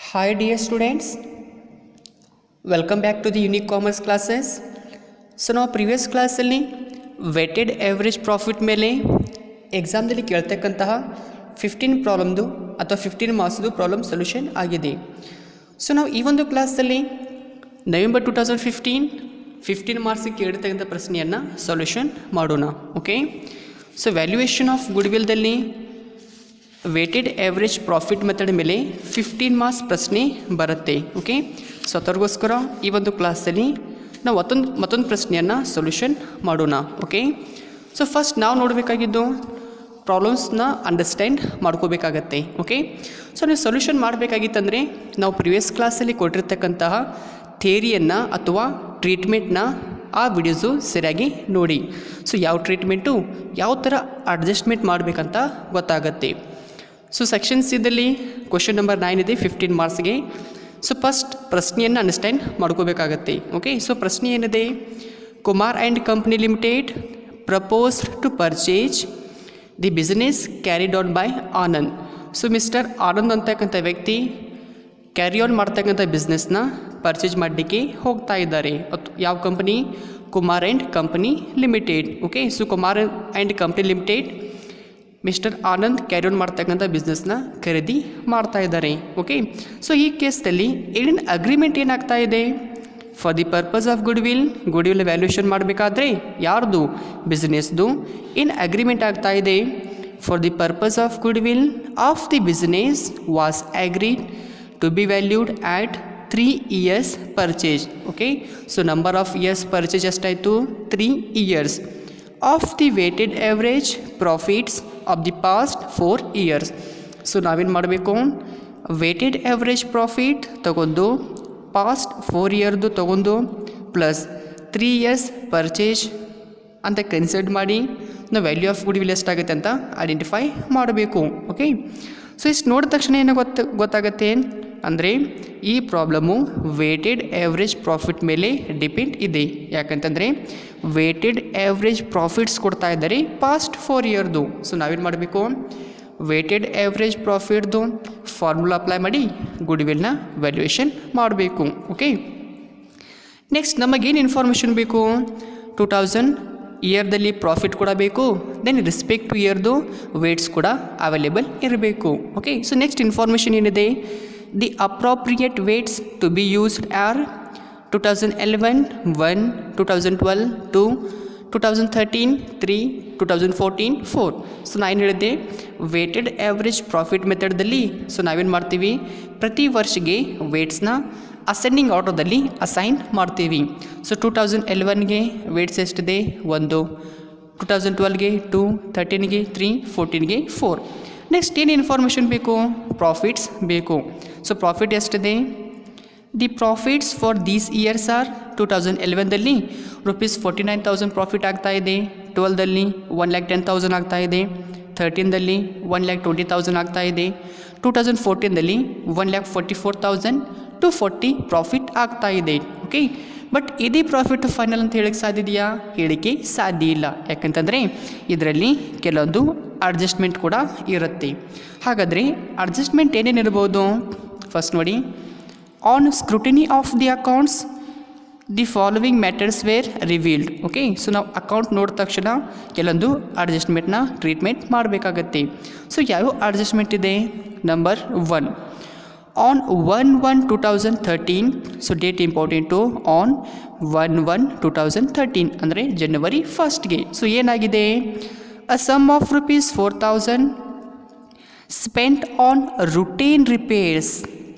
Hi dear students, welcome back to the Unique Commerce classes. So ನಾವು previous ಕ್ಲಾಸಲ್ಲಿ weighted average profit ಮೇಲೆ ಎಕ್ಸಾಮ್ದಲ್ಲಿ ಕೇಳ್ತಕ್ಕಂತಹ 15 ಪ್ರಾಬ್ಲಮ್ದು ಅಥವಾ 15 ಮಾರ್ಕ್ಸ್ದು ಪ್ರಾಬ್ಲಮ್ ಸೊಲ್ಯೂಷನ್ ಆಗಿದೆ. ಸೊ ನಾವು ಈ ಒಂದು ಕ್ಲಾಸಲ್ಲಿ ನವೆಂಬರ್ 2015 ಮಾರ್ಕ್ಸಿಗೆ ಕೇಳಿರ್ತಕ್ಕಂಥ ಪ್ರಶ್ನೆಯನ್ನು ಸೊಲ್ಯೂಷನ್ ಮಾಡೋಣ. ಓಕೆ, ಸೊ ವ್ಯಾಲ್ಯೂಯೇಷನ್ ಆಫ್ ಗುಡ್ ವಿಲ್ದಲ್ಲಿ ವೇಟೆಡ್ ಆವ್ರೇಜ್ ಪ್ರಾಫಿಟ್ ಮೆಥಡ್ ಮೇಲೆ 15 ಮಾರ್ಕ್ಸ್ ಪ್ರಶ್ನೆ ಬರುತ್ತೆ. ಓಕೆ, ಸೊ ಅದಕ್ಕೋಸ್ಕರ ಈ ಒಂದು ಕ್ಲಾಸಲ್ಲಿ ನಾವು ಮತ್ತೊಂದು ಪ್ರಶ್ನೆಯನ್ನು ಸೊಲ್ಯೂಷನ್ ಮಾಡೋಣ. ಓಕೆ, ಸೊ ಫಸ್ಟ್ ನಾವು ನೋಡಬೇಕಾಗಿದ್ದು ಪ್ರಾಬ್ಲಮ್ಸ್ನ ಅಂಡರ್ಸ್ಟ್ಯಾಂಡ್ ಮಾಡ್ಕೋಬೇಕಾಗತ್ತೆ. ಓಕೆ, ಸೊ ನೀವು ಸೊಲ್ಯೂಷನ್ ಮಾಡಬೇಕಾಗಿತ್ತಂದರೆ ನಾವು ಪ್ರಿವಿಯಸ್ ಕ್ಲಾಸಲ್ಲಿ ಕೊಟ್ಟಿರ್ತಕ್ಕಂತಹ ಥಿಯರಿಯನ್ನು ಅಥವಾ ಟ್ರೀಟ್ಮೆಂಟ್ನ ಆ ವಿಡಿಯೋಸು ಸರಿಯಾಗಿ ನೋಡಿ. ಸೊ ಯಾವ ಟ್ರೀಟ್ಮೆಂಟು ಯಾವ ಥರ ಅಡ್ಜಸ್ಟ್ಮೆಂಟ್ ಮಾಡಬೇಕಂತ ಗೊತ್ತಾಗತ್ತೆ. ಸೊ ಸೆಕ್ಷನ್ ಸಿದಲ್ಲಿ ಕ್ವಶನ್ ನಂಬರ್ 9 ಇದೆ 15 ಮಾರ್ಕ್ಸ್ಗೆ. ಸೊ ಫಸ್ಟ್ ಪ್ರಶ್ನೆಯನ್ನು ಅಂಡರ್ಸ್ಟ್ಯಾಂಡ್ ಮಾಡ್ಕೋಬೇಕಾಗತ್ತೆ. ಓಕೆ, ಸೊ ಪ್ರಶ್ನೆ ಏನಿದೆ, Kumar and company limited proposed to purchase the business carried on by Anand. So mister Anand ಅಂತಕ್ಕಂಥ ವ್ಯಕ್ತಿ ಕ್ಯಾರಿ ಆನ್ ಮಾಡ್ತಕ್ಕಂಥ ಬಿಸ್ನೆಸ್ನ ಪರ್ಚೇಸ್ ಮಾಡಲಿಕ್ಕೆ ಹೋಗ್ತಾ ಇದ್ದಾರೆ. ಯಾವ company? Kumar and company limited. Okay, so Kumar and company limited mister Anand carry on ಮಾಡ್ತಕ್ಕಂಥ ಬಿಸ್ನೆಸ್ನ ಖರೀದಿ ಮಾಡ್ತಾ ಇದ್ದಾರೆ. ಓಕೆ, ಸೊ ಈ ಕೇಸಲ್ಲಿ ಏನೇನು ಅಗ್ರಿಮೆಂಟ್ ಏನಾಗ್ತಾ ಇದೆ? For the purpose of goodwill valuation ಮಾಡಬೇಕಾದ್ರೆ ಯಾರ್ದು? ಬಿಸ್ನೆಸ್ದು. ಏನು ಅಗ್ರಿಮೆಂಟ್ ಆಗ್ತಾ ಇದೆ? For the purpose of goodwill of the business was agreed to be valued at 3 years purchase. Okay, so number of years purchase ಎಷ್ಟಾಯಿತು? 3 years of the weighted average profits of the past 4 years. So ನಾವೇನು ಮಾಡಬೇಕು? Weighted average profit ತಗೊಂಡು past 4 yearದು ತಗೊಂಡು plus 3 years purchase ಅಂತ consider ಮಾಡಿ ನಾವು value of good will ಎಷ್ಟಾಗುತ್ತೆ ಅಂತ ಐಡೆಂಟಿಫೈ ಮಾಡಬೇಕು. ಓಕೆ, ಸೊ ಇಷ್ಟು ನೋಡಿದ ತಕ್ಷಣ ಏನು ಗೊತ್ತಾಗತ್ತೆ ಅಂದರೆ ಈ ಪ್ರಾಬ್ಲಮ್ಮು ವೇಟೆಡ್ ಆವ್ರೇಜ್ ಪ್ರಾಫಿಟ್ ಮೇಲೆ ಡಿಪೆಂಡ್ ಇದೆ. ಯಾಕಂತಂದರೆ ವೇಟೆಡ್ ಆವ್ರೇಜ್ ಪ್ರಾಫಿಟ್ಸ್ ಕೊಡ್ತಾ ಇದ್ದಾರೆ ಪಾಸ್ಟ್ 4 yearದು. ಸೊ ನಾವೇನು ಮಾಡಬೇಕು? ವೇಟೆಡ್ ಆವ್ರೇಜ್ ಪ್ರಾಫಿಟ್ದು ಫಾರ್ಮುಲಾ ಅಪ್ಲೈ ಮಾಡಿ ಗುಡ್ ವಿಲ್ನ ವ್ಯಾಲ್ಯೂಯೇಷನ್ ಮಾಡಬೇಕು. ಓಕೆ, ನೆಕ್ಸ್ಟ್ ನಮಗೇನು ಇನ್ಫಾರ್ಮೇಷನ್ ಬೇಕು? 2000 ಇಯರ್ದಲ್ಲಿ ಪ್ರಾಫಿಟ್ ಕೂಡ ಬೇಕು, ದೆನ್ ರೆಸ್ಪೆಕ್ಟ್ ಟು ಇಯರ್ದು ವೇಟ್ಸ್ ಕೂಡ ಅವೈಲೇಬಲ್ ಇರಬೇಕು. ಓಕೆ, ಸೊ ನೆಕ್ಸ್ಟ್ ಇನ್ಫಾರ್ಮೇಷನ್ ಏನಿದೆ? The appropriate weights to be used are 2011 1, 2012 2, 2013 3, 2014 4. So ನಾನು ಹೇಳಿದ್ದೆ ವೇಟೆಡ್ ಆವ್ರೇಜ್ ಪ್ರಾಫಿಟ್ ಮೆಥಡ್ದಲ್ಲಿ ಸೊ ನಾವೇನು ಮಾಡ್ತೀವಿ? ಪ್ರತಿ ವರ್ಷಗೆ ವೇಟ್ಸ್ನ ಅಸೆಂಡಿಂಗ್ ಆರ್ಡರ್ದಲ್ಲಿ ಅಸೈನ್ ಮಾಡ್ತೀವಿ. ಸೊ 2011ಗೆ ವೇಟ್ಸ್ ಎಷ್ಟಿದೆ? 1, 2012ಗೆ 2, 13ಗೆ 3, 14ಗೆ 4. ನೆಕ್ಸ್ಟ್ ಏನು ಇನ್ಫಾರ್ಮೇಷನ್ ಬೇಕು? ಪ್ರಾಫಿಟ್ಸ್ ಬೇಕು. ಸೊ ಪ್ರಾಫಿಟ್ ಎಷ್ಟಿದೆ? The profits for these years are 2011ದಲ್ಲಿ ₹49,000 ಪ್ರಾಫಿಟ್ ಆಗ್ತಾ ಇದೆ, 12ದಲ್ಲಿ 1,10,000 ಆಗ್ತಾ ಇದೆ, 13ದಲ್ಲಿ 1,20,000 ಆಗ್ತಾ ಇದೆ, 2014ದಲ್ಲಿ 1,44,240 ಪ್ರಾಫಿಟ್ ಆಗ್ತಾ ಇದೆ. ಓಕೆ, ಬಟ್ ಇದೇ ಪ್ರಾಫಿಟ್ ಫೈನಲ್ ಅಂತ ಹೇಳಕ್ಕೆ ಸಾಧ್ಯ ಇದೆಯಾ? ಹೇಳಿಕೆ ಸಾಧ್ಯ ಇಲ್ಲ. ಯಾಕಂತಂದರೆ ಇದರಲ್ಲಿ ಕೆಲವೊಂದು ಅಡ್ಜಸ್ಟ್ಮೆಂಟ್ ಕೂಡ ಇರುತ್ತೆ. ಹಾಗಾದರೆ ಅಡ್ಜಸ್ಟ್ಮೆಂಟ್ ಏನೇನಿರ್ಬೋದು? ಫಸ್ಟ್ ನೋಡಿ, on scrutiny of the accounts the following matters were revealed. Okay, so ನಾವು ಅಕೌಂಟ್ ನೋಡಿದ ತಕ್ಷಣ ಕೆಲವೊಂದು ಅಡ್ಜಸ್ಟ್ಮೆಂಟ್ನ ಟ್ರೀಟ್ಮೆಂಟ್ ಮಾಡಬೇಕಾಗತ್ತೆ. ಸೊ ಯಾವ ಅಡ್ಜಸ್ಟ್ಮೆಂಟ್ ಇದೆ? Number 1 on 1/1/2013. So date important. On 1/1/2013 ಅಂದರೆ ಜನವರಿ 1ಗೆ. ಸೊ ಏನಾಗಿದೆ? A sum of ₹4,000 spent on routine repairs.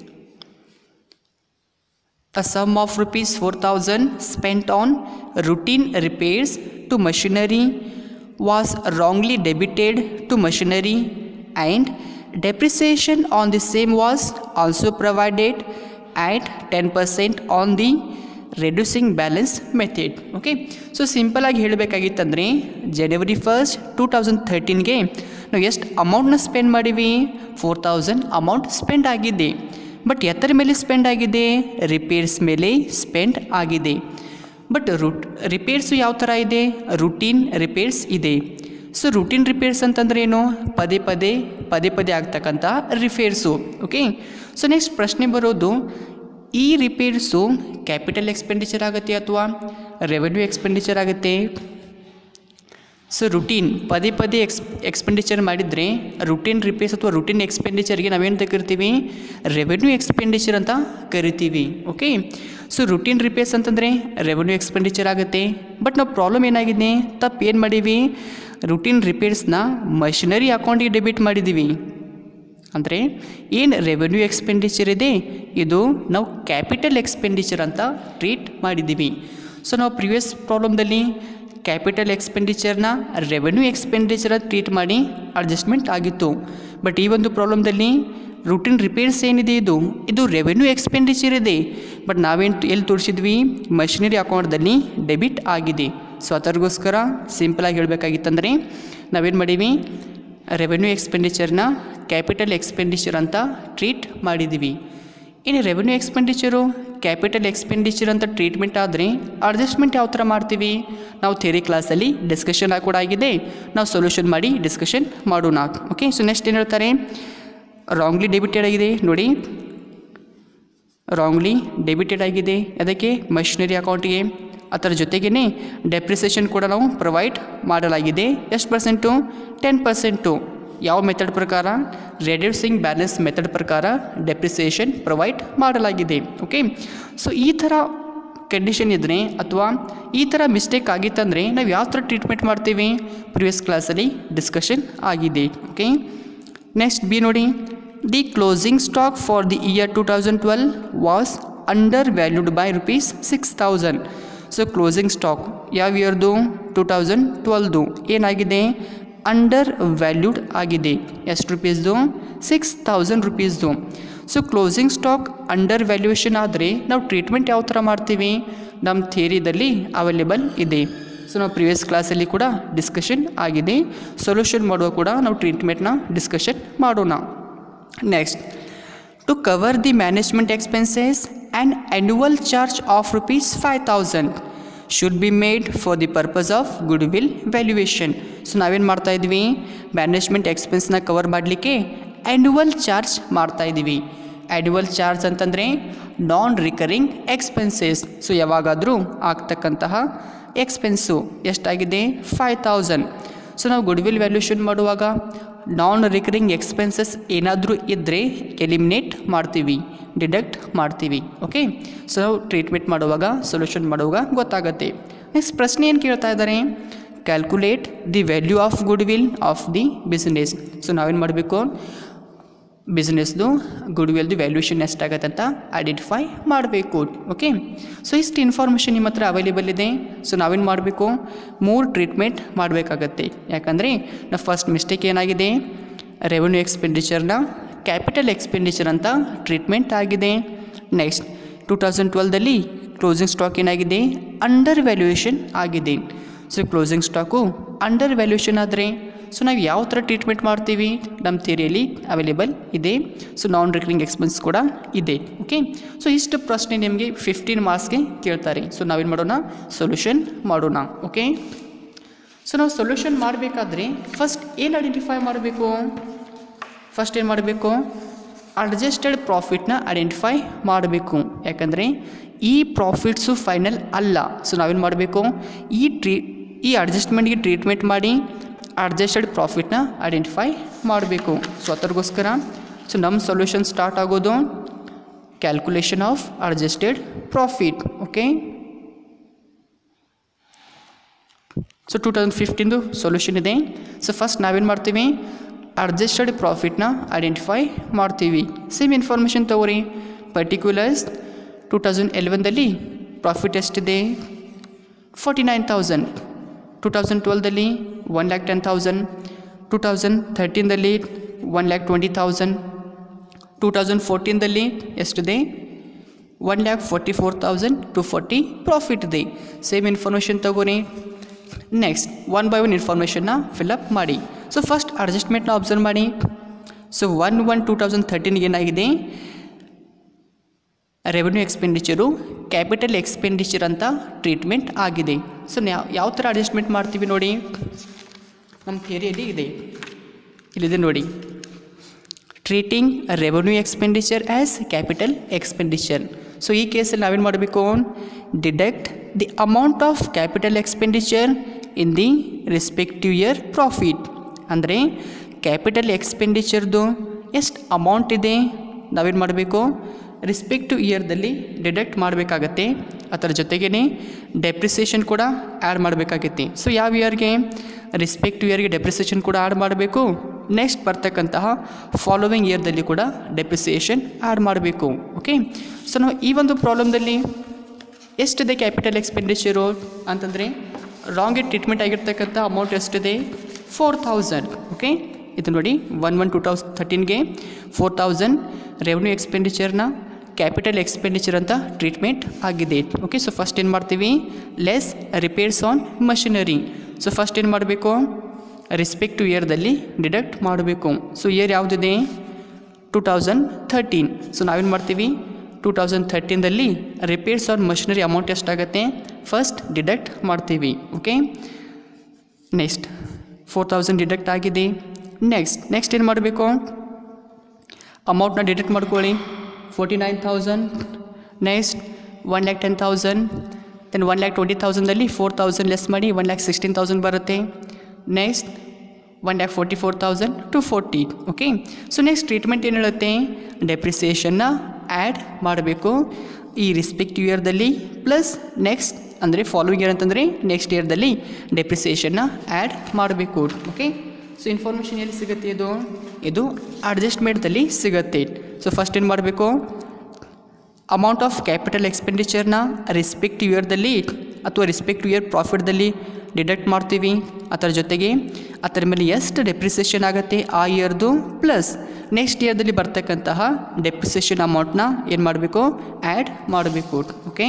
A sum of ₹4,000 spent on routine repairs to machinery was wrongly debited to machinery and depreciation on the same was also provided at 10% on the reducing balance method. Okay, so ಸಿಂಪಲಾಗಿ ಹೇಳಬೇಕಾಗಿತ್ತಂದರೆ ಜನವರಿ 1, 2013ಗೆ ನಾವು ಎಷ್ಟು ಅಮೌಂಟ್ನ spend ಮಾಡೀವಿ? 4,000 amount spend ಆಗಿದೆ. But ಎತ್ತರ ಮೇಲೆ spend ಆಗಿದೆ? ರಿಪೇರ್ಸ್ ಮೇಲೆ ಸ್ಪೆಂಡ್ ಆಗಿದೆ. ಬಟ್ ರಿಪೇರ್ಸು ಯಾವ ಥರ ಇದೆ? ರುಟೀನ್ ರಿಪೇರ್ಸ್ ಇದೆ. ಸೊ ರೂಟೀನ್ ರಿಪೇರ್ಸ್ ಅಂತಂದ್ರೆ ಏನು? ಪದೇ ಪದೇ ಆಗ್ತಕ್ಕಂಥ ರಿಪೇರ್ಸು. ಓಕೆ, ಸೊ ನೆಕ್ಸ್ಟ್ ಪ್ರಶ್ನೆ ಬರೋದು, ಈ ರಿಪೇರ್ಸು ಕ್ಯಾಪಿಟಲ್ ಎಕ್ಸ್ಪೆಂಡಿಚರ್ ಆಗುತ್ತೆ ಅಥವಾ ರೆವೆನ್ಯೂ ಎಕ್ಸ್ಪೆಂಡಿಚರ್ ಆಗುತ್ತೆ? ಸೊ ರೂಟೀನ್ ಪದೇ ಎಕ್ಸ್ಪೆಂಡಿಚರ್ ಮಾಡಿದರೆ ರೂಟೀನ್ ರಿಪೇರ್ಸ್ ಅಥವಾ ರೂಟೀನ್ ಎಕ್ಸ್ಪೆಂಡಿಚರ್ಗೆ ನಾವೇನು ಕರಿತೀವಿ? ರೆವೆನ್ಯೂ ಎಕ್ಸ್ಪೆಂಡಿಚರ್ ಅಂತ ಕರಿತೀವಿ. ಓಕೆ, ಸೊ ರೂಟೀನ್ ರಿಪೇರ್ಸ್ ಅಂತಂದರೆ ರೆವೆನ್ಯೂ ಎಕ್ಸ್ಪೆಂಡಿಚರ್ ಆಗುತ್ತೆ. ಬಟ್ ನಾವು ಪ್ರಾಬ್ಲಮ್ ಏನಾಗಿದೆ, ತಪ್ಪು ಏನು ಮಾಡೀವಿ? ರೂಟೀನ್ ರಿಪೇರ್ಸ್ನ ಮಷಿನರಿ ಅಕೌಂಟಿಗೆ ಡೆಬಿಟ್ ಮಾಡಿದ್ದೀವಿ. ಅಂದರೆ ಏನು ರೆವೆನ್ಯೂ ಎಕ್ಸ್ಪೆಂಡಿಚರ್ ಇದೆ ಇದು ನಾವು ಕ್ಯಾಪಿಟಲ್ ಎಕ್ಸ್ಪೆಂಡಿಚರ್ ಅಂತ ಟ್ರೀಟ್ ಮಾಡಿದ್ದೀವಿ. ಸೊ ನಾವು ಪ್ರಿವಿಯಸ್ ಪ್ರಾಬ್ಲಮ್ದಲ್ಲಿ ಕ್ಯಾಪಿಟಲ್ ಎಕ್ಸ್ಪೆಂಡಿಚರ್ನ ರೆವೆನ್ಯೂ ಎಕ್ಸ್ಪೆಂಡಿಚರ್ ಟ್ರೀಟ್ ಮಾಡಿ ಅಡ್ಜಸ್ಟ್ಮೆಂಟ್ ಆಗಿತ್ತು. ಬಟ್ ಈ ಒಂದು ಪ್ರಾಬ್ಲಮ್ದಲ್ಲಿ ರೂಟೀನ್ ರಿಪೇರ್ಸ್ ಏನಿದೆ ಇದು ರೆವೆನ್ಯೂ ಎಕ್ಸ್ಪೆಂಡಿಚರ್ ಇದೆ. ಬಟ್ ನಾವೇನು ಎಲ್ಲಿ ತೋರಿಸಿದ್ವಿ? ಮಷಿನರಿ ಅಕೌಂಟ್ದಲ್ಲಿ ಡೆಬಿಟ್ ಆಗಿದೆ. ಸೊ ಅದಕ್ಕೋಸ್ಕರ ಸಿಂಪಲಾಗಿ ಹೇಳಬೇಕಾಗಿತ್ತಂದರೆ ನಾವೇನು ಮಾಡೀವಿ? ರೆವೆನ್ಯೂ ಎಕ್ಸ್ಪೆಂಡಿಚರ್ನ ಕ್ಯಾಪಿಟಲ್ ಎಕ್ಸ್ಪೆಂಡಿಚರ್ ಅಂತ ಟ್ರೀಟ್ ಮಾಡಿದ್ದೀವಿ. ಇನ್ನು ರೆವೆನ್ಯೂ ಎಕ್ಸ್ಪೆಂಡಿಚರು ಕ್ಯಾಪಿಟಲ್ ಎಕ್ಸ್ಪೆಂಡಿಚರ್ ಅಂತ ಟ್ರೀಟ್ಮೆಂಟ್ ಆದರೆ ಅಡ್ಜಸ್ಟ್ಮೆಂಟ್ ಯಾವ ಥರ ಮಾಡ್ತೀವಿ? ನಾವು ಥಿಯರಿ ಕ್ಲಾಸಲ್ಲಿ ಡಿಸ್ಕಷನ್ ಕೂಡ ಆಗಿದೆ, ನಾವು ಸೊಲ್ಯೂಷನ್ ಮಾಡಿ ಡಿಸ್ಕಷನ್ ಮಾಡೋಣ. ಓಕೆ, ಸೊ ನೆಕ್ಸ್ಟ್ ಏನು ಹೇಳ್ತಾರೆ? ರಾಂಗ್ಲಿ ಡೆಬಿಟೆಡ್ ಆಗಿದೆ ನೋಡಿ, ರಾಂಗ್ಲಿ ಡೆಬಿಟೆಡ್ ಆಗಿದೆ. ಅದಕ್ಕೆ ಮಷಿನರಿ ಅಕೌಂಟಿಗೆ. ಅದರ ಜೊತೆಗೇ ಡೆಪ್ರಿಸಿಯೇಷನ್ ಕೂಡ ನಾವು ಪ್ರೊವೈಡ್ ಮಾಡಲಾಗಿದೆ. ಎಷ್ಟು ಪರ್ಸೆಂಟು? 10%. ಯಾವ ಮೆಥಡ್ ಪ್ರಕಾರ? ರೆಡ್ಯೂಸಿಂಗ್ ಬ್ಯಾಲೆನ್ಸ್ ಮೆಥಡ್ ಪ್ರಕಾರ ಡೆಪ್ರಿಸಿಯೇಷನ್ ಪ್ರೊವೈಡ್ ಮಾಡಲಾಗಿದೆ. ಓಕೆ, ಸೊ ಈ ಥರ ಕಂಡೀಷನ್ ಇದ್ದರೆ ಅಥವಾ ಈ ಥರ ಮಿಸ್ಟೇಕ್ ಆಗಿತ್ತಂದರೆ ನಾವು ಯಾವ ಥರ ಟ್ರೀಟ್ಮೆಂಟ್ ಮಾಡ್ತೀವಿ? ಪ್ರಿವಿಯಸ್ ಕ್ಲಾಸಲ್ಲಿ ಡಿಸ್ಕಷನ್ ಆಗಿದೆ. ಓಕೆ, ನೆಕ್ಸ್ಟ್ ಬಿ ನೋಡಿ, the closing stock for the year 2012 was under valued by ₹6,000. So closing stock ಯಾವ ಇಯರ್ದು? 2012 ಏನಾಗಿದೆ? ಅಂಡರ್ ವ್ಯಾಲ್ಯೂಡ್ ಆಗಿದೆ. ಎಷ್ಟು ರುಪೀಸ್ದು? 6,000 ರುಪೀಸ್ದು. So closing stock under valuation ಆದರೆ ನಾವು ಟ್ರೀಟ್ಮೆಂಟ್ ಯಾವ ಥರ ಮಾಡ್ತೀವಿ? ನಮ್ಮ ಥಿಯರಿದಲ್ಲಿ ಅವೈಲೇಬಲ್ ಇದೆ. ಸೊ ನಾವು ಪ್ರಿವಿಯಸ್ ಕ್ಲಾಸಲ್ಲಿ ಕೂಡ ಡಿಸ್ಕಷನ್ ಆಗಿದೆ. ಸೊಲ್ಯೂಷನ್ ಮಾಡುವ ಕೂಡ ನಾವು ಟ್ರೀಟ್ಮೆಂಟ್ನ ಡಿಸ್ಕಷನ್ ಮಾಡೋಣ. Next, to cover the management expenses and annual charge of ₹5,000 should be made for the purpose of goodwill valuation. So ನಾವೇನು ಮಾಡ್ತಾಯಿದ್ವಿ? ಮ್ಯಾನೇಜ್ಮೆಂಟ್ ಎಕ್ಸ್ಪೆನ್ಸ್ನ ಕವರ್ ಮಾಡಲಿಕ್ಕೆ ಆ್ಯನ್ಯುವಲ್ ಚಾರ್ಜ್ ಮಾಡ್ತಾಯಿದ್ದೀವಿ. ಆ್ಯನ್ಯುವಲ್ ಚಾರ್ಜ್ ಅಂತಂದರೆ ನಾನ್ ರಿಕರಿಂಗ್ ಎಕ್ಸ್ಪೆನ್ಸಸ್. ಸೊ ಯಾವಾಗಾದರೂ ಆಗ್ತಕ್ಕಂತಹ expense ಎಷ್ಟಾಗಿದೆ? 5,000. So ನಾವು good will valuation ಮಾಡುವಾಗ ನಾನ್ ರಿಕರಿಂಗ್ ಎಕ್ಸ್ಪೆನ್ಸಸ್ ಏನಾದರೂ ಇದ್ದರೆ ಎಲಿಮಿನೇಟ್ ಮಾಡ್ತೀವಿ, ಡಿಡಕ್ಟ್ ಮಾಡ್ತೀವಿ. ಓಕೆ, ಸೊ ನಾವು ಟ್ರೀಟ್ಮೆಂಟ್ ಮಾಡುವಾಗ ಸೊಲ್ಯೂಷನ್ ಮಾಡುವಾಗ ಗೊತ್ತಾಗುತ್ತೆ. ನೆಕ್ಸ್ಟ್ ಪ್ರಶ್ನೆ ಏನು ಕೇಳ್ತಾ ಇದ್ದಾರೆ? Calculate the value of goodwill of the business. So ನಾವೇನು ಮಾಡಬೇಕು? ಬಿಸ್ನೆಸ್ದು ಗುಡ್ ವಿಲ್ದು ವ್ಯಾಲ್ಯೂಷನ್ ಎಷ್ಟಾಗತ್ತೆ ಅಂತ ಐಡೆಂಟಿಫೈ ಮಾಡಬೇಕು. ಓಕೆ, ಸೊ ಇಷ್ಟು ಇನ್ಫಾರ್ಮೇಷನ್ ನಿಮ್ಮ ಹತ್ರ ಅವೈಲೇಬಲ್ ಇದೆ. ಸೊ ನಾವೇನು ಮಾಡಬೇಕು? 3 ಟ್ರೀಟ್ಮೆಂಟ್ ಮಾಡಬೇಕಾಗತ್ತೆ. ಯಾಕಂದರೆ ನಾವು ಫಸ್ಟ್ ಮಿಸ್ಟೇಕ್ ಏನಾಗಿದೆ? ರೆವೆನ್ಯೂ ಎಕ್ಸ್ಪೆಂಡಿಚರ್ನ ಕ್ಯಾಪಿಟಲ್ ಎಕ್ಸ್ಪೆಂಡಿಚರ್ ಅಂತ ಟ್ರೀಟ್ಮೆಂಟ್ ಆಗಿದೆ. ನೆಕ್ಸ್ಟ್ 2012ದಲ್ಲಿ ಕ್ಲೋಸಿಂಗ್ ಸ್ಟಾಕ್ ಏನಾಗಿದೆ? ಅಂಡರ್ ವ್ಯಾಲ್ಯೂಯೇಷನ್ ಆಗಿದೆ. So closing stock under valuation ಆದರೆ ಸೊ ನಾವು ಯಾವ ಥರ ಟ್ರೀಟ್ಮೆಂಟ್ ಮಾಡ್ತೀವಿ? ನಮ್ಮ ಥಿಯರಿಯಲ್ಲಿ ಅವೈಲೇಬಲ್ ಇದೆ. ಸೊ ನಾನ್ ರಿಕರಿಂಗ್ ಎಕ್ಸ್ಪೆನ್ಸ್ ಕೂಡ ಇದೆ. ಓಕೆ, ಸೊ ಇಷ್ಟು ಪ್ರಶ್ನೆ ನಿಮಗೆ 15 ಮಾರ್ಕ್ಸ್ಗೆ ಕೇಳ್ತಾರೆ. ಸೊ ನಾವೇನು ಮಾಡೋಣ? ಸೊಲ್ಯೂಷನ್ ಮಾಡೋಣ. ಓಕೆ, ಸೊ ನಾವು ಸೊಲ್ಯೂಷನ್ ಮಾಡಬೇಕಾದ್ರೆ ಫಸ್ಟ್ ಏನು ಐಡೆಂಟಿಫೈ ಮಾಡಬೇಕು? ಫಸ್ಟ್ ಏನು ಮಾಡಬೇಕು? ಅಡ್ಜಸ್ಟೆಡ್ ಪ್ರಾಫಿಟ್ನ ಐಡೆಂಟಿಫೈ ಮಾಡಬೇಕು. ಯಾಕಂದರೆ ಈ ಪ್ರಾಫಿಟ್ಸು ಫೈನಲ್ ಅಲ್ಲ. ಸೊ ನಾವೇನು ಮಾಡಬೇಕು? ಈ ಅಡ್ಜಸ್ಟ್ಮೆಂಟ್ಗೆ ಟ್ರೀಟ್ಮೆಂಟ್ ಮಾಡಿ ಅಡ್ಜಸ್ಟೆಡ್ ಪ್ರಾಫಿಟ್ನ ಐಡೆಂಟಿಫೈ ಮಾಡಬೇಕು. ಸೊ ಅದಕ್ಕೋಸ್ಕರ ಸೊ ನಮ್ಮ ಸೊಲ್ಯೂಷನ್ ಸ್ಟಾರ್ಟ್ ಆಗೋದು calculation of adjusted profit. Okay, so 2015 solution ಇದೆ. ಸೊ ಫಸ್ಟ್ ನಾವೇನು ಮಾಡ್ತೀವಿ? ಅಡ್ಜಸ್ಟೆಡ್ ಪ್ರಾಫಿಟ್ನ ಐಡೆಂಟಿಫೈ ಮಾಡ್ತೀವಿ. ಸೇಮ್ ಇನ್ಫಾರ್ಮೇಷನ್ ತಗೋರಿ. ಪರ್ಟಿಕ್ಯುಲರ್ಸ್ 2011ದಲ್ಲಿ ಪ್ರಾಫಿಟ್ ಎಷ್ಟಿದೆ? 49,000. 2012ದಲ್ಲಿ 1,10,000. 2013ದಲ್ಲಿ 1,20,000. 2014ದಲ್ಲಿ ಎಷ್ಟಿದೆ? 1,44,240 ಪ್ರಾಫಿಟ್ ಇದೆ. ಸೇಮ್ ಇನ್ಫಾರ್ಮೇಷನ್ ತಗೋರಿ. ನೆಕ್ಸ್ಟ್ 1 by 1 ಇನ್ಫಾರ್ಮೇಷನ್ನ ಫಿಲಪ್ ಮಾಡಿ. ಸೊ ಫಸ್ಟ್ ಅಡ್ಜಸ್ಟ್ಮೆಂಟ್ನ ಅಬ್ಸರ್ವ್ ಮಾಡಿ. ಸೊ 1/1/2013 ಏನಾಗಿದೆ? ರೆವೆನ್ಯೂ ಎಕ್ಸ್ಪೆಂಡಿಚರು ಕ್ಯಾಪಿಟಲ್ ಎಕ್ಸ್ಪೆಂಡಿಚರ್ ಅಂತ ಟ್ರೀಟ್ಮೆಂಟ್ ಆಗಿದೆ. ಸೊ ಯಾವ ಥರ ಅಡ್ಜಸ್ಟ್ಮೆಂಟ್ ಮಾಡ್ತೀವಿ ನೋಡಿ. ನಮ್ಮ ಥಿಯರಿಯಲ್ಲಿ ಇದೆ, ಇಲ್ಲಿದೆ ನೋಡಿ. Treating revenue expenditure as capital expenditure. So ಈ ಕೇಸಲ್ಲಿ ನಾವೇನು ಮಾಡಬೇಕು, deduct the amount of capital expenditure in the respective year profit. ಅಂದರೆ ಕ್ಯಾಪಿಟಲ್ ಎಕ್ಸ್ಪೆಂಡಿಚರ್ದು ಎಷ್ಟು ಅಮೌಂಟ್ ಇದೆ ನಾವೇನು ಮಾಡಬೇಕು, ರೆಸ್ಪೆಕ್ಟಿವ್ ಇಯರ್ದಲ್ಲಿ ಡಿಡಕ್ಟ್ ಮಾಡಬೇಕಾಗತ್ತೆ. ಅದರ ಜೊತೆಗೇ ಡೆಪ್ರಿಸಿಯೇಷನ್ ಕೂಡ ಆ್ಯಡ್ ಮಾಡಬೇಕಾಗತ್ತೆ. ಸೊ ಯಾವ ಇಯರ್ಗೆ, ರೆಸ್ಪೆಕ್ಟಿವ್ ಇಯರ್ಗೆ ಡೆಪ್ರಿಸಿಯೇಷನ್ ಕೂಡ ಆ್ಯಡ್ ಮಾಡಬೇಕು. ನೆಕ್ಸ್ಟ್ ಬರ್ತಕ್ಕಂತಹ ಫಾಲೋವಿಂಗ್ ಇಯರ್ದಲ್ಲಿ ಕೂಡ ಡೆಪ್ರಿಸಿಯೇಷನ್ ಆ್ಯಡ್ ಮಾಡಬೇಕು. ಓಕೆ, ಸೊ ನಾವು ಈ ಒಂದು ಪ್ರಾಬ್ಲಮ್ದಲ್ಲಿ ಎಷ್ಟಿದೆ ಕ್ಯಾಪಿಟಲ್ ಎಕ್ಸ್ಪೆಂಡಿಚರು ಅಂತಂದರೆ, ರಾಂಗ್ ಟ್ರೀಟ್ಮೆಂಟ್ ಆಗಿರ್ತಕ್ಕಂಥ ಅಮೌಂಟ್ ಎಷ್ಟಿದೆ, 4000. ಓಕೆ, ಇದು ನೋಡಿ 1/1/2013ಗೆ 4000 ರೆವೆನ್ಯೂ ಎಕ್ಸ್ಪೆಂಡಿಚರ್ನ ಕ್ಯಾಪಿಟಲ್ ಎಕ್ಸ್ಪೆಂಡಿಚರ್ ಅಂತ ಟ್ರೀಟ್ಮೆಂಟ್ ಆಗಿದೆ. ಓಕೆ, ಸೊ ಫಸ್ಟ್ ಏನು ಮಾಡ್ತೀವಿ, less repairs on machinery. So first ಏನು ಮಾಡಬೇಕು, ರೆಸ್ಪೆಕ್ಟಿವ್ ಇಯರ್ದಲ್ಲಿ ಡಿಡಕ್ಟ್ ಮಾಡಬೇಕು. ಸೊ ಇಯರ್ ಯಾವುದಿದೆ, 2013. ಸೊ ನಾವೇನು ಮಾಡ್ತೀವಿ, 2013ದಲ್ಲಿ ರಿಪೇರ್ಸ್ ಆನ್ ಮಷಿನರಿ ಅಮೌಂಟ್ ಎಷ್ಟಾಗುತ್ತೆ ಫಸ್ಟ್ ಡಿಡಕ್ಟ್ ಮಾಡ್ತೀವಿ. ಓಕೆ, ನೆಕ್ಸ್ಟ್ 4000 ಡಿಡಕ್ಟ್ ಆಗಿದೆ. ನೆಕ್ಸ್ಟ್ ಏನು ಮಾಡಬೇಕು, ಅಮೌಂಟ್ನ ಡಿಡಕ್ಟ್ ಮಾಡ್ಕೊಳ್ಳಿ, 49,000. ನೆಕ್ಸ್ಟ್ 1,10,000. ದೆನ್ 1,20,000ದಲ್ಲಿ 4,000 ಲೆಸ್ ಮಾಡಿ 1,16,000 ಬರುತ್ತೆ. Next 1,44,000 to 40. Okay, so next treatment ಏನು ಹೇಳುತ್ತೆ, ಡೆಪ್ರಿಸಿಯೇಷನ್ನ ಆ್ಯಡ್ ಮಾಡಬೇಕು ಈ ರೆಸ್ಪೆಕ್ಟಿವ್ ಇಯರ್ದಲ್ಲಿ, ಪ್ಲಸ್ ನೆಕ್ಸ್ಟ್ ಅಂದರೆ ಫಾಲೋವಿಂಗ್ ಇಯರ್ ಅಂತಂದರೆ ನೆಕ್ಸ್ಟ್ ಇಯರ್ದಲ್ಲಿ ಡೆಪ್ರಿಸಿಯೇಷನ್ನ ಆ್ಯಡ್ ಮಾಡಬೇಕು. ಓಕೆ, ಸೊ ಇನ್ಫಾರ್ಮೇಷನ್ ಎಲ್ಲಿ ಸಿಗುತ್ತೆ, ಇದು ಅಡ್ಜಸ್ಟ್ಮೆಂಟ್ದಲ್ಲಿ ಸಿಗುತ್ತೆ. ಸೊ ಫಸ್ಟ್ ಏನು ಮಾಡಬೇಕು, ಅಮೌಂಟ್ ಆಫ್ ಕ್ಯಾಪಿಟಲ್ ಎಕ್ಸ್ಪೆಂಡಿಚರ್ನ ರೆಸ್ಪೆಕ್ಟಿವ್ ಇಯರ್ದಲ್ಲಿ ಅಥವಾ ರೆಸ್ಪೆಕ್ಟಿವ್ ಇಯರ್ ಪ್ರಾಫಿಟ್ದಲ್ಲಿ ಡಿಡಕ್ಟ್ ಮಾಡ್ತೀವಿ. ಅದರ ಜೊತೆಗೆ ಅದರ ಮೇಲೆ ಎಷ್ಟು ಡೆಪ್ರಿಸಿಯೇಷನ್ ಆಗುತ್ತೆ ಆ ಇಯರ್ದು, ಪ್ಲಸ್ ನೆಕ್ಸ್ಟ್ ಇಯರ್ದಲ್ಲಿ ಬರ್ತಕ್ಕಂತಹ ಡೆಪ್ರಿಸಿಯೇಷನ್ ಅಮೌಂಟ್ನ ಏನು ಮಾಡಬೇಕು, ಆ್ಯಡ್ ಮಾಡಬೇಕು. ಓಕೆ,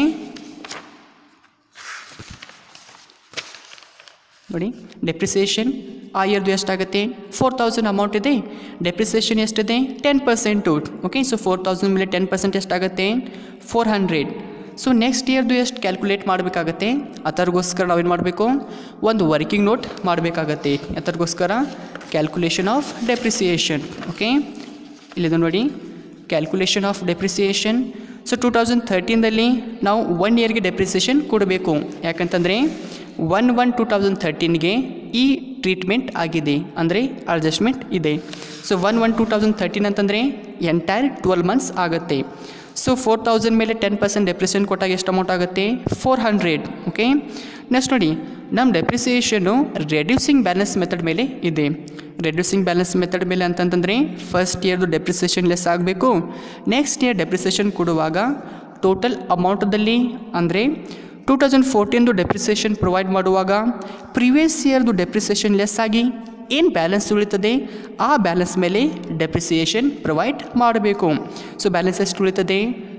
ನೋಡಿ ಡೆಪ್ರಿಸಿಯೇಷನ್ ಆ ಇಯರ್ದು ಎಷ್ಟಾಗುತ್ತೆ, 4000 ಅಮೌಂಟ್ ಇದೆ, ಡೆಪ್ರಿಸಿಯೇಷನ್ ಎಷ್ಟಿದೆ 10%. ಓಕೆ, ಸೊ 4000 ಮೇಲೆ 10% ಎಷ್ಟಾಗುತ್ತೆ, 400. ಸೊ ನೆಕ್ಸ್ಟ್ ಇಯರ್ದು ಎಷ್ಟು ಕ್ಯಾಲ್ಕುಲೇಟ್ ಮಾಡಬೇಕಾಗತ್ತೆ, ಅದರಿಗೋಸ್ಕರ ನಾವೇನು ಮಾಡಬೇಕು, ಒಂದು ವರ್ಕಿಂಗ್ ನೋಟ್ ಮಾಡಬೇಕಾಗತ್ತೆ. ಅದರಿಗೋಸ್ಕರ ಕ್ಯಾಲ್ಕುಲೇಷನ್ ಆಫ್ ಡೆಪ್ರಿಸಿಯೇಷನ್. ಓಕೆ, ಇಲ್ಲಿದು ನೋಡಿ ಕ್ಯಾಲ್ಕುಲೇಷನ್ ಆಫ್ ಡೆಪ್ರಿಸಿಯೇಷನ್. ಸೊ 2013ದಲ್ಲಿ ನಾವು 1 ಇಯರ್ಗೆ ಡೆಪ್ರಿಸಿಯೇಷನ್ ಕೊಡಬೇಕು. ಯಾಕಂತಂದರೆ 1/1/2013ಗೆ ಈ ಟ್ರೀಟ್ಮೆಂಟ್ ಆಗಿದೆ, ಅಂದರೆ ಅಡ್ಜಸ್ಟ್ಮೆಂಟ್ ಇದೆ. ಸೊ 1/1/2013 ಅಂತಂದರೆ ಎಂಟೈರ್ 12 ಮಂತ್ಸ್ ಆಗುತ್ತೆ. ಸೊ 4000 ಮೇಲೆ 10% ಡೆಪ್ರಿಸಿಯೇಷನ್ ಕೊಟ್ಟಾಗ ಎಷ್ಟು ಅಮೌಂಟ್ ಆಗುತ್ತೆ, 400. ಓಕೆ, ನೆಕ್ಸ್ಟ್ ನೋಡಿ ನಮ್ಮ ಡೆಪ್ರಿಸಿಯೇಷನು ರೆಡ್ಯೂಸಿಂಗ್ ಬ್ಯಾಲೆನ್ಸ್ ಮೆಥಡ್ ಮೇಲೆ ಇದೆ. ರೆಡ್ಯೂಸಿಂಗ್ ಬ್ಯಾಲೆನ್ಸ್ ಮೆಥಡ್ ಮೇಲೆ ಅಂತಂತಂದರೆ ಫಸ್ಟ್ ಇಯರ್ದು ಡೆಪ್ರಿಸಿಯೇಷನ್ ಲೆಸ್ ಆಗಬೇಕು. ನೆಕ್ಸ್ಟ್ ಇಯರ್ ಡೆಪ್ರಿಸಿಯೇಷನ್ ಕೊಡುವಾಗ ಟೋಟಲ್ ಅಮೌಂಟದಲ್ಲಿ ಅಂದರೆ 2014ದು ಡೆಪ್ರಿಸಿಯೇಷನ್ ಪ್ರೊವೈಡ್ ಮಾಡುವಾಗ ಪ್ರಿವಿಯಸ್ ಇಯರ್ದು ಡೆಪ್ರಿಸಿಯೇಷನ್ ಲೆಸ್ ಆಗಿ ಏನು ಬ್ಯಾಲೆನ್ಸ್ ಉಳಿತದೆ ಆ ಬ್ಯಾಲೆನ್ಸ್ ಮೇಲೆ ಡೆಪ್ರಿಸಿಯೇಷನ್ ಪ್ರೊವೈಡ್ ಮಾಡಬೇಕು. ಸೊ ಬ್ಯಾಲೆನ್ಸ್ ಎಷ್ಟು ಉಳಿತದೆ,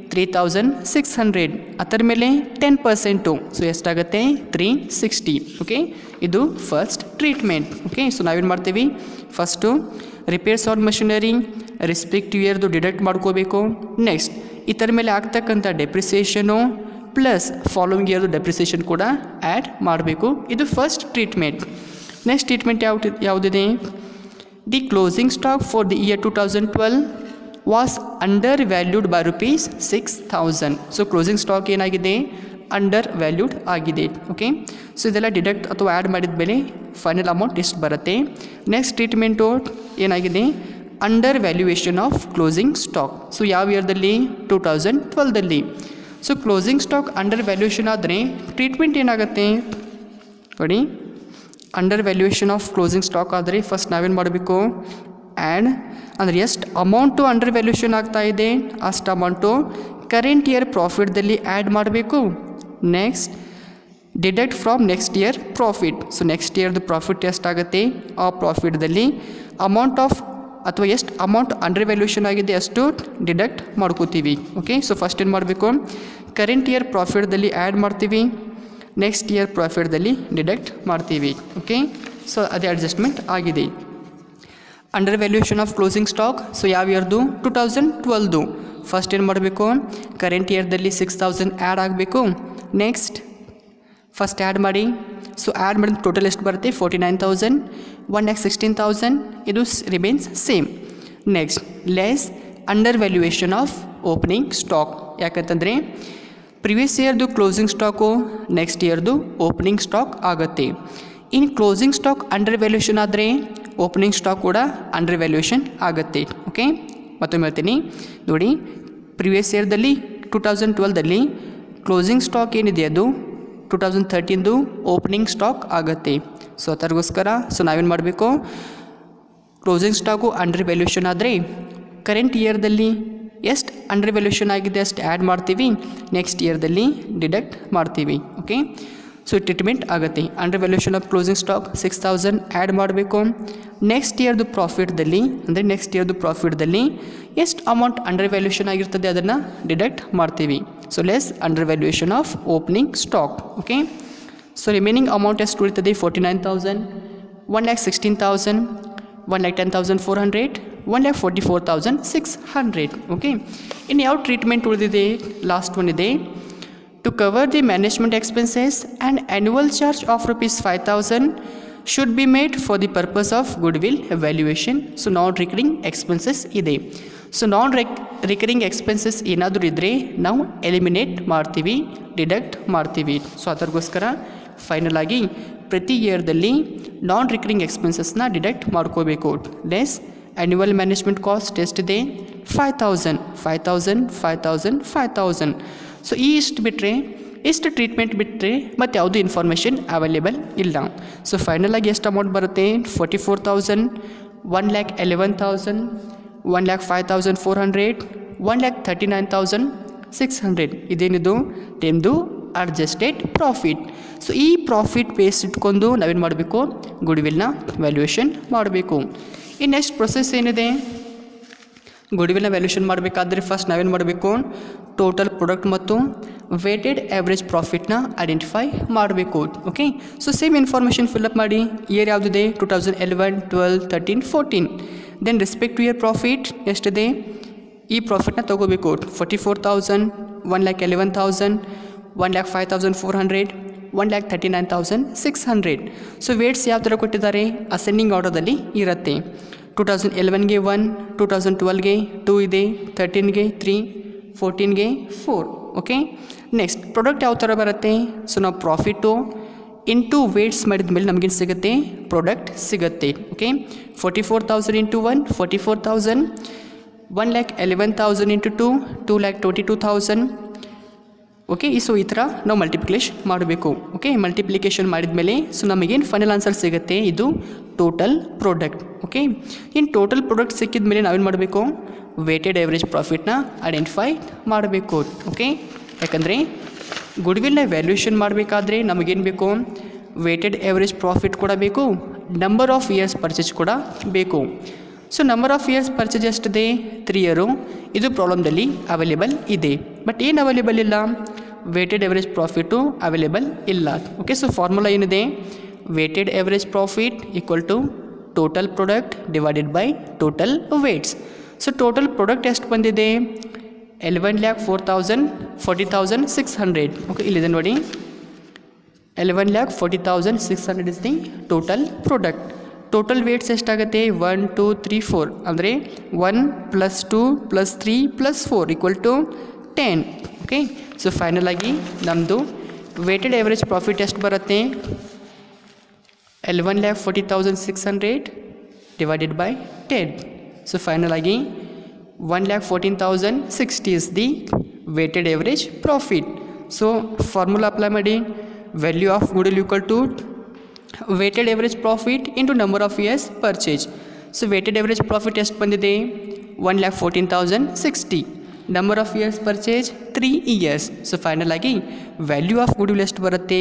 3600. ಅದರ ಮೇಲೆ 10%. ಸೊ ಎಷ್ಟಾಗುತ್ತೆ, 360. ಓಕೆ, ಇದು ಫಸ್ಟ್ ಟ್ರೀಟ್ಮೆಂಟ್. ಓಕೆ, ಸೊ ನಾವೇನು ಮಾಡ್ತೀವಿ, first repairs on machinery respective ಇಯರ್ದು ಡಿಡಕ್ಟ್ ಮಾಡ್ಕೋಬೇಕು. ನೆಕ್ಸ್ಟ್ ಇದರ ಮೇಲೆ ಆಗ್ತಕ್ಕಂಥ ಡೆಪ್ರಿಸಿಯೇಷನು ಪ್ಲಸ್ ಫಾಲೋವಿಂಗ್ ಇಯರ್ದು ಡೆಪ್ರಿಸಿಯೇಷನ್ ಕೂಡ ಆ್ಯಡ್ ಮಾಡಬೇಕು. ಇದು ಫಸ್ಟ್ ಟ್ರೀಟ್ಮೆಂಟ್. ನೆಕ್ಸ್ಟ್ ಟ್ರೀಟ್ಮೆಂಟ್ ಯಾವುದಿದೆ, the closing stock for the year 2012 was under valued by ₹6,000. So closing stock ಏನಾಗಿದೆ, ಅಂಡರ್ ವ್ಯಾಲ್ಯೂಡ್ ಆಗಿದೆ. ಓಕೆ, ಸೊ ಇದೆಲ್ಲ ಡಿಡಕ್ಟ್ ಅಥವಾ ಆ್ಯಡ್ ಮಾಡಿದ ಮೇಲೆ ಫೈನಲ್ ಅಮೌಂಟ್ ಎಷ್ಟು ಬರುತ್ತೆ. ನೆಕ್ಸ್ಟ್ ಟ್ರೀಟ್ಮೆಂಟು ಏನಾಗಿದೆ, under valuation of closing stock. So ಯಾವ ಇಯರ್ದಲ್ಲಿ, 2012ದಲ್ಲಿ. So closing stock under valuation ಆದರೆ ಟ್ರೀಟ್ಮೆಂಟ್ ಏನಾಗುತ್ತೆ ನೋಡಿ, under valuation of closing stock ಆದರೆ ಫಸ್ಟ್ ನಾವೇನು ಮಾಡಬೇಕು, ಆ್ಯಡ್ ಅಂದರೆ ಎಷ್ಟು ಅಮೌಂಟು ಅಂಡರ್ ವ್ಯಾಲ್ಯೂಯೇಷನ್ ಆಗ್ತಾ ಇದೆ ಅಷ್ಟು ಅಮೌಂಟು ಕರೆಂಟ್ ಇಯರ್ ಪ್ರಾಫಿಟ್ದಲ್ಲಿ ಆ್ಯಡ್ ಮಾಡಬೇಕು. Next deduct from next year profit. So next ಇಯರ್ದು ಪ್ರಾಫಿಟ್ ಎಷ್ಟಾಗುತ್ತೆ ಆ ಪ್ರಾಫಿಟ್ದಲ್ಲಿ ಅಮೌಂಟ್ ಆಫ್ ಅಥವಾ ಎಷ್ಟು ಅಮೌಂಟ್ ಅಂಡರ್ ವ್ಯಾಲ್ಯೂಯೇಷನ್ ಆಗಿದೆ ಅಷ್ಟು ಡಿಡಕ್ಟ್ ಮಾಡ್ಕೋತೀವಿ. ಓಕೆ, ಸೊ ಫಸ್ಟ್ ಏನು ಮಾಡಬೇಕು, ಕರೆಂಟ್ ಇಯರ್ ಪ್ರಾಫಿಟ್ದಲ್ಲಿ ಆ್ಯಡ್ ಮಾಡ್ತೀವಿ, ನೆಕ್ಸ್ಟ್ ಇಯರ್ ಪ್ರಾಫಿಟ್ದಲ್ಲಿ ಡಿಡಕ್ಟ್ ಮಾಡ್ತೀವಿ. ಓಕೆ, ಸೊ ಅದೇ ಅಡ್ಜಸ್ಟ್ಮೆಂಟ್ ಆಗಿದೆ. Under valuation of closing stock. So ಯಾವ ಇಯರ್ದು, 2012ದು. ಫಸ್ಟ್ ಏನು ಮಾಡಬೇಕು, ಕರೆಂಟ್ ಇಯರ್ದಲ್ಲಿ 6000 ಆ್ಯಡ್ ಆಗಬೇಕು. ನೆಕ್ಸ್ಟ್ ಫಸ್ಟ್ ಆ್ಯಡ್ ಮಾಡಿ ಸೊ ಆ್ಯಡ್ ಮಾಡಿದ ಟೋಟಲ್ ಎಷ್ಟು ಬರುತ್ತೆ 49,000 1,16,000 ಇದು remains same. Next less under valuation of opening stock. ಯಾಕಂತಂದರೆ ಪ್ರಿವಿಯಸ್ ಇಯರ್ದು ಕ್ಲೋಸಿಂಗ್ ಸ್ಟಾಕು ನೆಕ್ಸ್ಟ್ ಇಯರ್ದು ಓಪನಿಂಗ್ ಸ್ಟಾಕ್ ಆಗುತ್ತೆ. ಇನ್ನು ಕ್ಲೋಸಿಂಗ್ ಸ್ಟಾಕ್ ಅಂಡರ್ ವ್ಯಾಲ್ಯೂಯೇಷನ್ ಆದರೆ ಓಪನಿಂಗ್ ಸ್ಟಾಕ್ ಕೂಡ ಅಂಡರ್ ವ್ಯಾಲ್ಯೂಯೇಷನ್ ಆಗುತ್ತೆ. ಓಕೆ, ಮತ್ತೊಮ್ಮೆ ಹೇಳ್ತೀನಿ ನೋಡಿ, ಪ್ರಿವಿಯಸ್ ಇಯರ್ದಲ್ಲಿ 2012ದಲ್ಲಿ ಕ್ಲೋಸಿಂಗ್ ಸ್ಟಾಕ್ ಏನಿದೆ ಅದು 2013ದು ಓಪನಿಂಗ್ ಸ್ಟಾಕ್ ಆಗುತ್ತೆ. ಸೊ ಅದಕ್ಕೋಸ್ಕರ ನಾವೇನು ಮಾಡಬೇಕು, ಕ್ಲೋಸಿಂಗ್ ಸ್ಟಾಕು ಅಂಡರ್ ವ್ಯಾಲ್ಯೂಯೇಷನ್ ಆದರೆ ಕರೆಂಟ್ ಇಯರ್ದಲ್ಲಿ ಎಷ್ಟು ಅಂಡರ್ ವ್ಯಾಲ್ಯೂಯೇಷನ್ ಆಗಿದೆ ಅಷ್ಟು ಆ್ಯಡ್ ಮಾಡ್ತೀವಿ, ನೆಕ್ಸ್ಟ್ ಇಯರ್ದಲ್ಲಿ ಡಿಡಕ್ಟ್ ಮಾಡ್ತೀವಿ. ಓಕೆ, ಸೊ ಟ್ರೀಟ್ಮೆಂಟ್ ಆಗುತ್ತೆ. Under valuation of closing stock 6,000 add ಮಾಡಬೇಕು. ನೆಕ್ಸ್ಟ್ ಇಯರ್ದು ಪ್ರಾಫಿಟ್ದಲ್ಲಿ ಎಷ್ಟು ಅಮೌಂಟ್ ಅಂಡರ್ ವ್ಯಾಲ್ಯೂಯೇಷನ್ ಆಗಿರ್ತದೆ ಅದನ್ನು ಡಿಡಕ್ಟ್ ಮಾಡ್ತೀವಿ. So less under valuation of opening stock. Okay, so remaining amount ಎಷ್ಟು ಉಳಿತದೆ 49,000 1,16,000 1,10,400 1,44,600. ಓಕೆ, ಇನ್ನು ಯಾವ ಟ್ರೀಟ್ಮೆಂಟ್ ಉಳಿದಿದೆ, ಲಾಸ್ಟ್ ಒನ್ ಇದೆ, to cover the management expenses and annual charge of ₹5,000 should be made for the purpose of goodwill valuation. So non recurring expenses ಇದೆ. So non recurring expenses ಏನಾದರೂ ಇದ್ದರೆ ನಾವು eliminate ಮಾಡ್ತೀವಿ, deduct ಮಾಡ್ತೀವಿ. So ಅದಕ್ಕೋಸ್ಕರ final ಆಗಿ ಪ್ರತಿ ಇಯರ್ದಲ್ಲಿ ನಾನ್ ರಿಕರಿಂಗ್ ಎಕ್ಸ್ಪೆನ್ಸಸ್ನ ಡಿಡಕ್ಟ್ ಮಾಡ್ಕೋಬೇಕು. ಲೆಸ್ ಆ್ಯನ್ಯುವಲ್ ಮ್ಯಾನೇಜ್ಮೆಂಟ್ ಕಾಸ್ಟ್ ಎಷ್ಟಿದೆ 5,000. ಸೊ ಇಷ್ಟು ಬಿಟ್ಟರೆ, ಇಷ್ಟು ಟ್ರೀಟ್ಮೆಂಟ್ ಬಿಟ್ಟರೆ ಮತ್ತು ಯಾವುದೂ ಇನ್ಫಾರ್ಮೇಷನ್ ಅವೈಲೇಬಲ್ ಇಲ್ಲ. ಸೊ ಫೈನಲ್ ಆಗಿ ಎಷ್ಟು ಅಮೌಂಟ್ ಬರುತ್ತೆ 44,000 1,11,000 1,05,400 1,39,600. ಇದೇನಿದು ಟೈಮ್ದು ಅಡ್ಜಸ್ಟೆಡ್ ಪ್ರಾಫಿಟ್. ಸೊ ಈ ಪ್ರಾಫಿಟ್ ಬೇಸ್ ಇಟ್ಕೊಂಡು ನಾವೇನು ಮಾಡಬೇಕು, ಗುಡ್ ವಿಲ್ನ ವ್ಯಾಲ್ಯೂಯೇಷನ್ ಮಾಡಬೇಕು. ಈ ನೆಕ್ಸ್ಟ್ ಪ್ರೊಸೆಸ್ ಏನಿದೆ, ಗುಡ್ ವಿಲ್ನ ವ್ಯಾಲ್ಯೂಯೇಷನ್ ಮಾಡಬೇಕಾದ್ರೆ ಫಸ್ಟ್ ನಾವೇನು ಮಾಡಬೇಕು, ಟೋಟಲ್ ಪ್ರಾಡಕ್ಟ್ ಮತ್ತು ವೇಟೆಡ್ ಆ್ಯಾವ್ರೇಜ್ ಪ್ರಾಫಿಟ್ನ ಐಡೆಂಟಿಫೈ ಮಾಡಬೇಕು. Okay, so same information fill up ಮಾಡಿ. ಇಯರ್ ಯಾವುದಿದೆ 2011 12 13 14. Then respect to year profit ಎಷ್ಟಿದೆ, ಈ ಪ್ರಾಫಿಟ್ನ ತೊಗೋಬೇಕು 44,000 1,11,000 1,05,400 1,39,600. ಸೊ ವೇಟ್ಸ್ ಯಾವ ಥರ ಕೊಟ್ಟಿದ್ದಾರೆ, ಅಸೆಂಡಿಂಗ್ ಆರ್ಡರ್ದಲ್ಲಿ ಇರುತ್ತೆ. 2011ಗೆ 1, 2012ಗೆ 2 ಇದೆ, 13ಗೆ 3, 14ಗೆ 4. ಓಕೆ, ನೆಕ್ಸ್ಟ್ ಪ್ರಾಡಕ್ಟ್ ಯಾವ ಥರ ಬರುತ್ತೆ. ಸೊ ನಾವು ಪ್ರಾಫಿಟ್ಟು ಇಂಟು ವೇಟ್ಸ್ ಮಾಡಿದ ಮೇಲೆ ನಮಗೇನು ಸಿಗುತ್ತೆ, ಪ್ರಾಡಕ್ಟ್ ಸಿಗುತ್ತೆ. Okay, 44,000 into 1 44,000 1,11,000 into 2 2,22,000. Okay, so ಈ ಥರ ನಾವು ಮಲ್ಟಿಪ್ಲಿಕೇಶನ್ ಮಾಡಬೇಕು. ಓಕೆ, ಮಲ್ಟಿಪ್ಲಿಕೇಶನ್ ಮಾಡಿದ ಮೇಲೆ ಸೊ ನಮಗೇನು ಫೈನಲ್ ಆನ್ಸರ್ ಸಿಗುತ್ತೆ, ಇದು ಟೋಟಲ್ ಪ್ರಾಡಕ್ಟ್. ಓಕೆ, ಇನ್ನು ಟೋಟಲ್ ಪ್ರಾಡಕ್ಟ್ ಸಿಕ್ಕಿದ ಮೇಲೆ ನಾವೇನು ಮಾಡಬೇಕು, ವೇಟೆಡ್ ಆ್ಯಾವ್ರೇಜ್ ಪ್ರಾಫಿಟ್ನ ಐಡೆಂಟಿಫೈ ಮಾಡಬೇಕು. ಓಕೆ, ಯಾಕಂದರೆ ಗುಡ್ ವಿಲ್ನ ವ್ಯಾಲ್ಯೂಯೇಷನ್ ಮಾಡಬೇಕಾದ್ರೆ ನಮಗೇನು ಬೇಕು, ವೇಟೆಡ್ ಆ್ಯಾವ್ರೇಜ್ ಪ್ರಾಫಿಟ್ ಕೂಡ ಬೇಕು, ನಂಬರ್ ಆಫ್ ಇಯರ್ಸ್ ಪರ್ಚೇಸ್ ಕೂಡ ಬೇಕು. So number of years purchase ಎಷ್ಟಿದೆ 3 ಇಯರು, ಇದು ಪ್ರಾಬ್ಲಮ್ದಲ್ಲಿ ಅವೈಲೇಬಲ್ ಇದೆ. ಬಟ್ ಏನು ಅವೈಲೇಬಲ್ ಇಲ್ಲ, ವೇಟೆಡ್ ಆ್ಯಾವ್ರೇಜ್ ಪ್ರಾಫಿಟು ಅವೈಲೇಬಲ್ ಇಲ್ಲ. ಓಕೆ, ಸೊ ಫಾರ್ಮುಲಾ ಏನಿದೆ, weighted average profit equal to total product divided by total weights. So total product ಎಷ್ಟು ಬಂದಿದೆ 11,40,600. ಓಕೆ, ಇಲ್ಲಿದೆ ನೋಡಿ 11,40,600 is the total product. Total weights ಎಷ್ಟಾಗುತ್ತೆ 1 2 3 4 ಅಂದರೆ 1 + 2 + 3 + 4 equal to 10. Okay, so final ಆಗಿ ನಮ್ಮದು ವೇಟೆಡ್ ಆ್ಯಾವ್ರೇಜ್ ಪ್ರಾಫಿಟ್ ಎಷ್ಟು ಬರುತ್ತೆ 11,40,600 ಡಿವೈಡೆಡ್ ಬೈ 10. ಸೊ ಫೈನಲ್ ಆಗಿ 1,14,060 is the weighted average profit. So formula apply ಮಾಡಿ, value of goodwill equal to weighted average profit into number of years purchase. So weighted average profit ಎಷ್ಟು ಬಂದಿದೆ 1,14,060. Number of years purchase 3 years. So final ಆಗಿ value of goodwill ಎಷ್ಟು ಬರುತ್ತೆ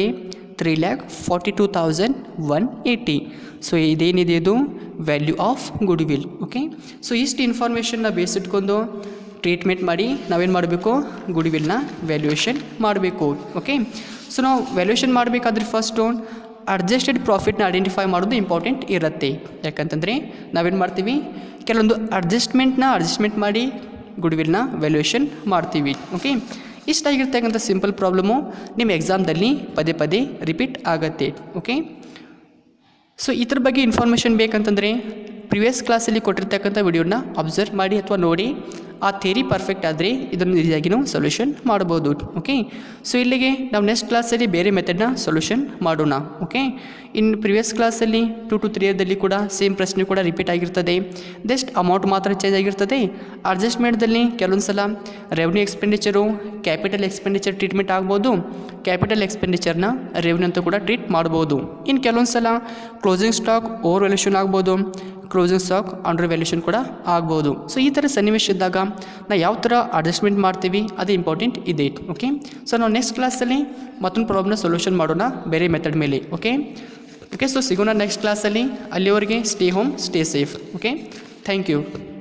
3,42,180. So ಇದೇನಿದೆ ಇದು value of goodwill. Okay, so ಇಷ್ಟು ಇನ್ಫಾರ್ಮೇಷನ್ನ base ಇಟ್ಕೊಂಡು ಟ್ರೀಟ್ಮೆಂಟ್ ಮಾಡಿ ನಾವೇನು ಮಾಡಬೇಕು, ಗುಡ್ ವಿಲ್ನ ವ್ಯಾಲ್ಯೂಯೇಷನ್ ಮಾಡಬೇಕು. ಓಕೆ, ಸೊ ನಾವು ವ್ಯಾಲ್ಯೂಯೇಷನ್ ಮಾಡಬೇಕಾದ್ರೆ ಫಸ್ಟು ಅಡ್ಜಸ್ಟೆಡ್ ಪ್ರಾಫಿಟ್ನ ಐಡೆಂಟಿಫೈ ಮಾಡೋದು ಇಂಪಾರ್ಟೆಂಟ್ ಇರುತ್ತೆ. ಯಾಕಂತಂದರೆ ನಾವೇನು ಮಾಡ್ತೀವಿ, ಕೆಲವೊಂದು ಅಡ್ಜಸ್ಟ್ಮೆಂಟ್ ಮಾಡಿ ಗುಡ್ ವಿಲ್ನ ವ್ಯಾಲ್ಯೂಯೇಷನ್ ಮಾಡ್ತೀವಿ. ಓಕೆ, ಇಷ್ಟಾಗಿರ್ತಕ್ಕಂಥ ಸಿಂಪಲ್ ಪ್ರಾಬ್ಲಮು ನಿಮ್ಮ ಎಕ್ಸಾಮ್ದಲ್ಲಿ ಪದೇ ಪದೇ ರಿಪೀಟ್ ಆಗುತ್ತೆ. ಓಕೆ, ಸೊ ಇದ್ರ ಬಗ್ಗೆ ಇನ್ಫಾರ್ಮೇಷನ್ ಬೇಕಂತಂದರೆ ಪ್ರಿವಿಯಸ್ ಕ್ಲಾಸಲ್ಲಿ ಕೊಟ್ಟಿರ್ತಕ್ಕಂಥ ವಿಡಿಯೋನ ಅಬ್ಸರ್ವ್ ಮಾಡಿ ಅಥವಾ ನೋಡಿ ಆ ಥಿಯರಿ ಪರ್ಫೆಕ್ಟ್ ಆದರೆ ಇದನ್ನು ಈಸಿಯಾಗಿ ನಾವು ಸೊಲ್ಯೂಷನ್ ಮಾಡ್ಬೋದು. ಓಕೆ, ಸೊ ಇಲ್ಲಿಗೆ ನಾವು ನೆಕ್ಸ್ಟ್ ಕ್ಲಾಸಲ್ಲಿ ಬೇರೆ ಮೆಥಡ್ನ ಸೊಲ್ಯೂಷನ್ ಮಾಡೋಣ. ಓಕೆ, ಇನ್ನು ಪ್ರಿವಿಯಸ್ ಕ್ಲಾಸಲ್ಲಿ 2 to 3 ಇಯರ್ದಲ್ಲಿ ಕೂಡ ಸೇಮ್ ಪ್ರಶ್ನೆ ಕೂಡ ರಿಪೀಟ್ ಆಗಿರ್ತದೆ. ಜಸ್ಟ್ ಅಮೌಂಟ್ ಮಾತ್ರ ಚೇಂಜ್ ಆಗಿರ್ತದೆ. ಅಡ್ಜಸ್ಟ್ಮೆಂಟ್ದಲ್ಲಿ ಕೆಲವೊಂದು ಸಲ revenue expenditure capital expenditure treatment ಆಗ್ಬೋದು, ಕ್ಯಾಪಿಟಲ್ ಎಕ್ಸ್ಪೆಂಡಿಚರ್ನ ರೆವೆನ್ಯೂ ಅಂತ ಕೂಡ ಟ್ರೀಟ್ ಮಾಡ್ಬೋದು. ಇನ್ನು ಕೆಲವೊಂದು ಸಲ ಕ್ಲೋಸಿಂಗ್ ಸ್ಟಾಕ್ ಓವರ್ ವ್ಯಾಲ್ಯೂಷನ್ ಆಗ್ಬೋದು, ಕ್ಲೋಸಿಂಗ್ ಸ್ಟಾಕ್ ಅಂಡರ್ ವ್ಯಾಲ್ಯೂಷನ್ ಕೂಡ ಆಗ್ಬೋದು. ಸೊ ಈ ಥರ ಸನ್ನಿವೇಶ ಇದ್ದಾಗ ನಾವು ಯಾವ ಥರ ಅಡ್ಜಸ್ಟ್ಮೆಂಟ್ ಮಾಡ್ತೀವಿ ಅದು ಇಂಪಾರ್ಟೆಂಟ್ ಇದೆ. ಓಕೆ, ಸೊ ನಾವು ನೆಕ್ಸ್ಟ್ ಕ್ಲಾಸಲ್ಲಿ ಮತ್ತೊಂದು ಪ್ರಾಬ್ಲಮ್ನ ಸೊಲ್ಯೂಷನ್ ಮಾಡೋಣ ಬೇರೆ ಮೆಥಡ್ ಮೇಲೆ. ಓಕೆ, ಸೊ ಸಿಗೋಣ ನೆಕ್ಸ್ಟ್ ಕ್ಲಾಸಲ್ಲಿ. ಅಲ್ಲಿವರೆಗೆ stay home, stay safe. Okay, thank you.